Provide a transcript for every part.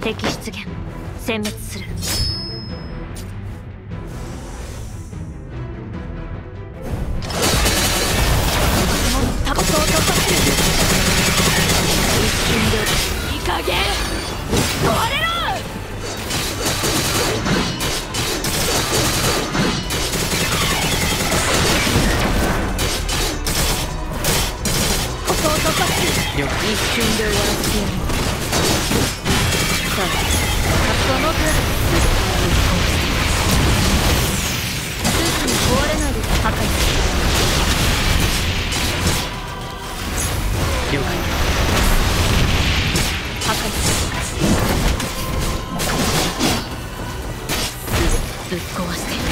敵出現。殲滅する。タバコを突破する。一瞬でいい加減壊れろ。ここを突破する。一瞬で終わらせてやる。さあ、その程度ですぐに壊れないで破壊する。 了解。 破壊する。ぶっ壊していく。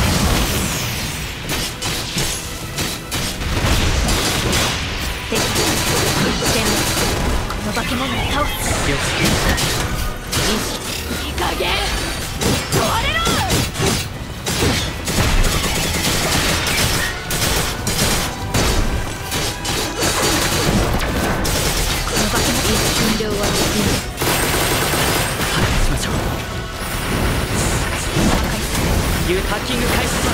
敵殲滅。この化け物を倒す。 了解。 いい加減壊れろ。この化け物一瞬で終わる。 破壊しましょう。ハッキング開始します。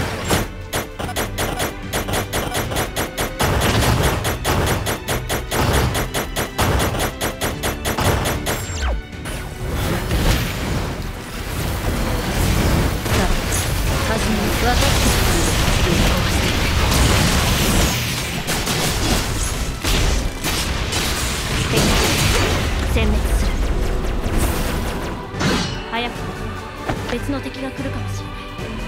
殲滅する。早く別の敵が来るかもしれない。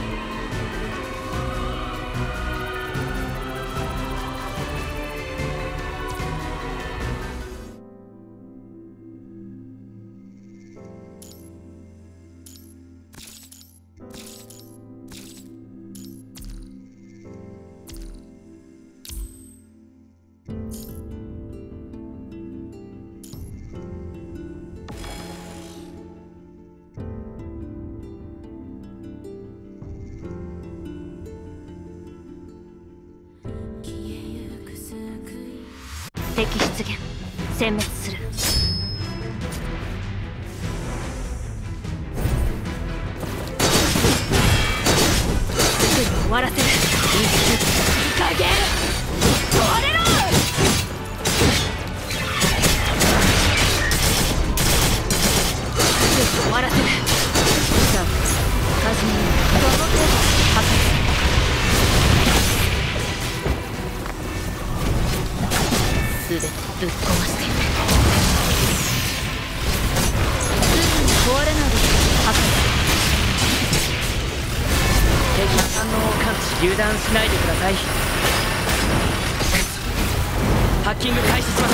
敵出現。殲滅する。すぐ終わらせる。いい加減壊れろ。すぐ終わらせる。さあ始める。その程度破壊する。すべてぶっ壊していく。すぐに壊れないで破壊する。 敵の反応を感知。油断しないでください。ハッキング開始します。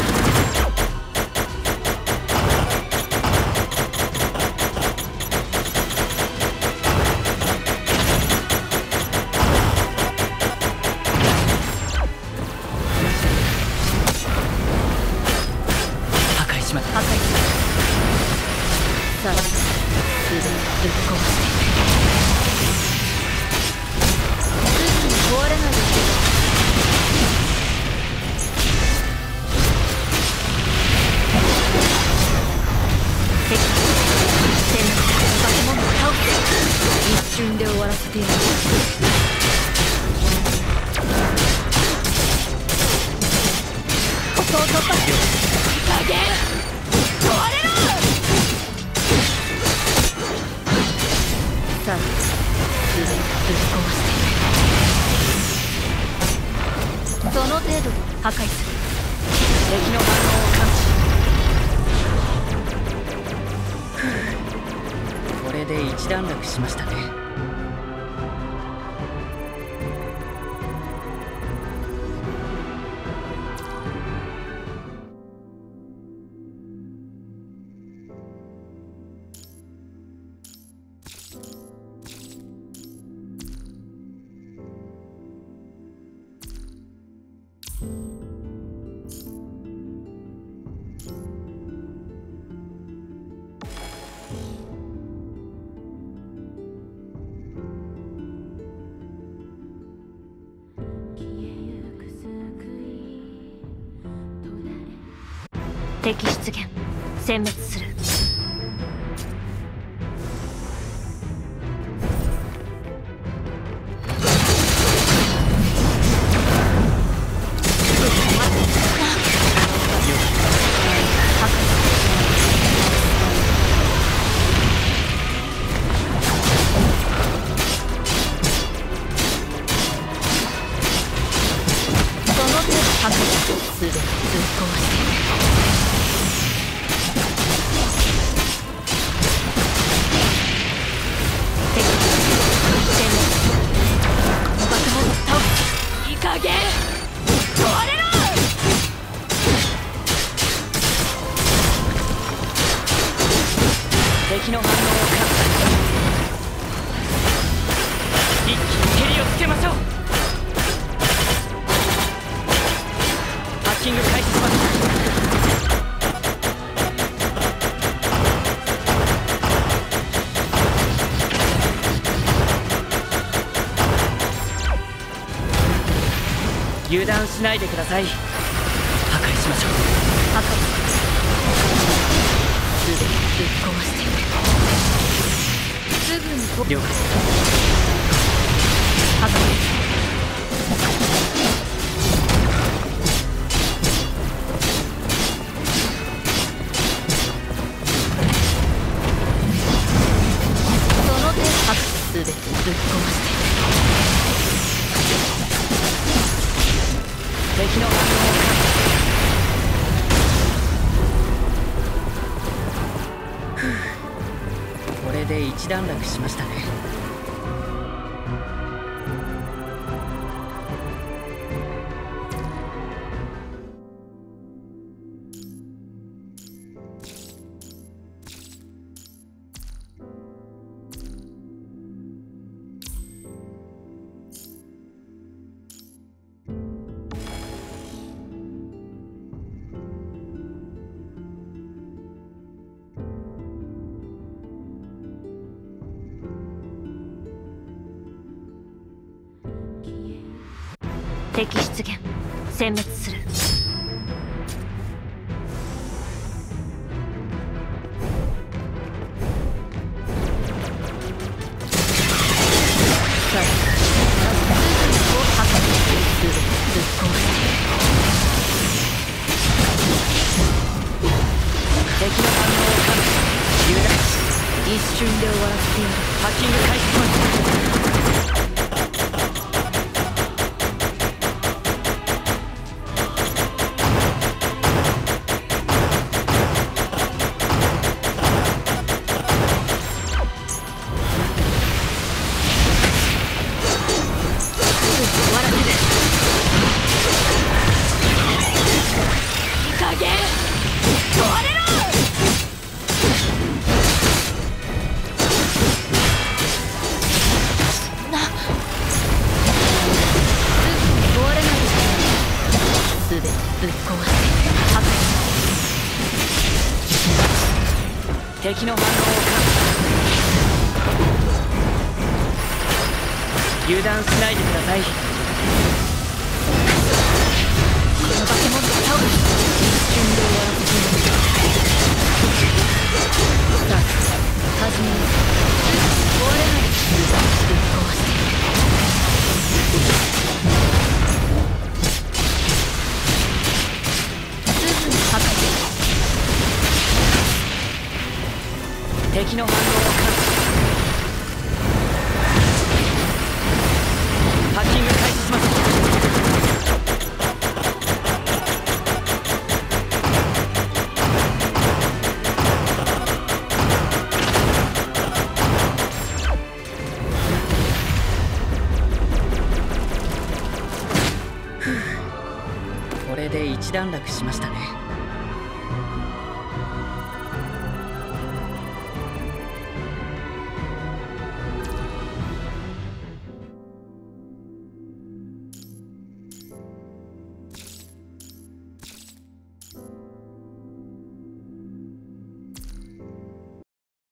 破壊する。 さあ、すべてぶっ壊していく。すぐに壊れないでくれ。敵殲滅。化け物を倒す。一瞬で終わらせてやる。ここを突破する。加減壊れろ。さあ、すべてぶっ壊していく。その程度で破壊する。 敵の反応を感知。これで一段落しましたね。 敵出現。 殲滅する。すべてぶっ壊していい加減壊れろ。 敵の反応を感知。一気に蹴りをつけましょう。ハッキング開始します。油断しないでください。破壊しましょう。 破壊すべてぶっ壊してすぐに了解。 破壊すべてぶっ壊して敵の反応を感知。これで一段落しましたね。 敵出現殲滅する。 敵の反応を感知。油断。 一瞬で終わらせてやる。 ハッキング開始します。敵の反応を感知。油断しないでください。 この化け物を倒す。一瞬で終わらせてやる。さあ始めよう。壊れない。ぶっ壊してすぐに破壊。 敵の反応を感知。ハッキング開始します。これで一段落しましたね。